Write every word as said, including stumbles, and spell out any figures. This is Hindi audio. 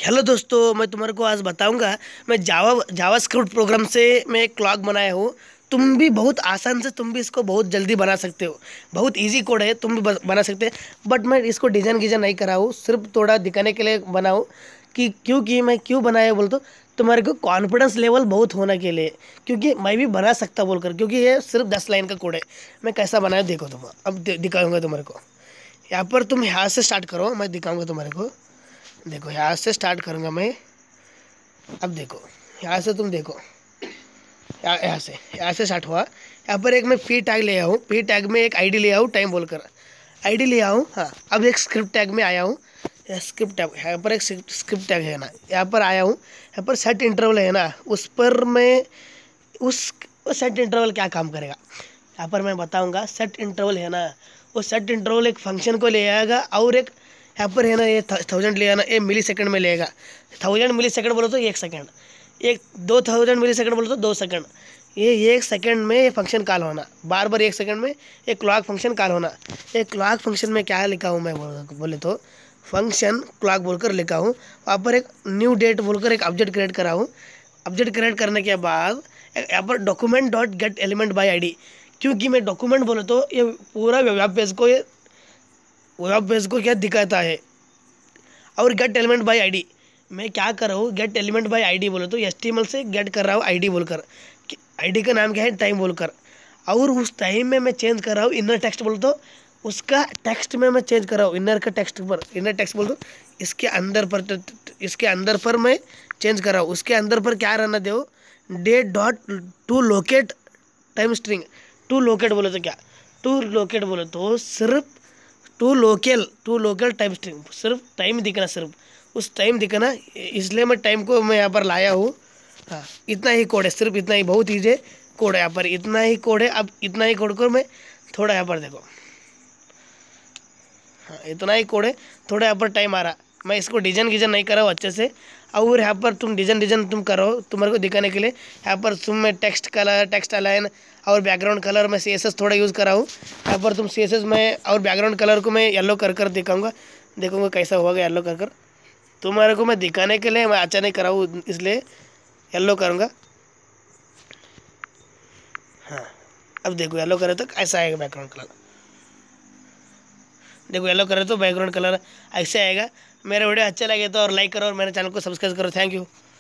हेलो दोस्तों, मैं तुम्हारे को आज बताऊंगा। मैं जावा जावास्क्रिप्ट प्रोग्राम से मैं एक क्लॉक बनाया हूँ। तुम भी बहुत आसान से तुम भी इसको बहुत जल्दी बना सकते हो। बहुत इजी कोड है, तुम भी ब- बना सकते हैं। बट मैं इसको डिज़ाइन गिजाइन नहीं करा हूँ, सिर्फ थोड़ा दिखाने के लिए बनाऊँ कि क्योंकि मैं क्यों बनाया बोल तो तुम्हारे को कॉन्फिडेंस लेवल बहुत होने के लिए, क्योंकि मैं भी बना सकता बोलकर, क्योंकि ये सिर्फ दस लाइन का कोड है। मैं कैसा बनाया देखो तुम, अब दि- दिखाऊंगा तुम्हारे को। यहाँ पर तुम यहाँ से स्टार्ट करो, मैं दिखाऊंगा तुम्हारे को। देखो यहाँ से स्टार्ट करूँगा मैं। अब देखो यहाँ से तुम देखो, यहाँ यहाँ से यहाँ से स्टार्ट हुआ। यहाँ पर एक मैं पी टैग ले आया हूँ, पी टैग में एक आईडी ले आया हूँ, टाइम बोलकर आईडी ले आया हूँ। हाँ, अब एक स्क्रिप्ट टैग में आया हूँ। यह स्क्रिप्ट टैग, यहाँ पर एक स्क्रिप्ट टैग है ना, यहाँ पर आया हूँ। यहाँ पर सेट इंटरवल है ना, उस पर मैं उस सेट इंटरवल क्या काम करेगा यहाँ पर मैं बताऊंगा। सेट इंटरवल है ना, वो सेट इंटरवल एक फंक्शन को ले आएगा, और एक यहाँ पर है ना, ये थाउजेंड ले आना, ये मिली सेकेंड में लेगा। थाउजेंड मिली सेकेंड बोलो तो एक सेकेंड, एक दो थाउजेंड मिली सेकेंड बोलो तो दो सेकेंड। ये एक सेकेंड में ये फंक्शन कॉल होना, बार बार एक सेकेंड में एक क्लॉक फंक्शन कॉल होना। एक क्लॉक फंक्शन में क्या लिखा हूँ मैं बोल- बोले तो फंक्शन क्लॉक बोलकर लिखा हूँ। वहाँ पर एक न्यू डेट बोलकर एक ऑब्जेक्ट क्रिएट करा हूँ। ऑब्जेक्ट क्रिएट करने के बाद यहाँ पर document dot get element by ID, क्योंकि मैं डॉक्यूमेंट बोले तो ये पूरा वेब पेज को ये वेब पेज को क्या दिखाता है। और गेट एलिमेंट बाय आईडी मैं क्या कर रहा हूँ, गेट एलिमेंट बाय आईडी बोले तो एचटीएमएल से गेट कर रहा हूँ आईडी बोलकर। आईडी का नाम क्या है, टाइम बोलकर। और उस टाइम में मैं चेंज कर रहा हूँ इनर टेक्स्ट बोल तो उसका टेक्स्ट में मैं चेंज कर रहा हूँ, इनर का टेक्स्ट पर, इनर टेक्स्ट बोल तो इसके अंदर पर, इसके अंदर पर मैं चेंज कर रहा हूँ। उसके अंदर पर क्या रहना दो, date dot to locate time string. To locate बोले तो क्या, टू लोकेट बोले तो सिर्फ to local to local time string, सिर्फ टाइम दिखना, सिर्फ उस टाइम दिखना, इसलिए मैं टाइम को मैं यहाँ पर लाया हूँ। हाँ, इतना ही कोड है, सिर्फ इतना ही, बहुत ईजी कोड है। यहाँ पर इतना ही कोड है। अब इतना ही कोड को मैं थोड़ा यहाँ पर देखो, हाँ इतना ही कोड है। थोड़ा यहाँ पर टाइम आ रहा, मैं इसको डिजाइन गिजाइन नहीं कर रहा हूँ अच्छे से। और यहाँ पर तुम डिजाइन डिजाइन तुम करो, तुम्हारे को दिखाने के लिए। यहाँ पर तुम मैं टेक्स्ट कलर, टेक्स्ट अलाइन और बैकग्राउंड कलर में सी एस एस थोड़ा यूज़ करा हूँ। यहाँ पर तुम सी एस एस में और बैकग्राउंड कलर को मैं येलो कर कर दिखाऊंगा, देखूंगा कैसा होगा येलो कर कर। तुम्हारे को मैं दिखाने के लिए मैं अच्छा नहीं करा हूँ, इसलिए येलो करूँगा। हाँ, अब देखो येलो करे तो ऐसा आएगा बैकग्राउंड कलर। देखो येलो करे तो बैकग्राउंड कलर ऐसे आएगा। मेरा वीडियो अच्छा लगे तो और लाइक करो और मेरे चैनल को सब्सक्राइब करो। Thank you.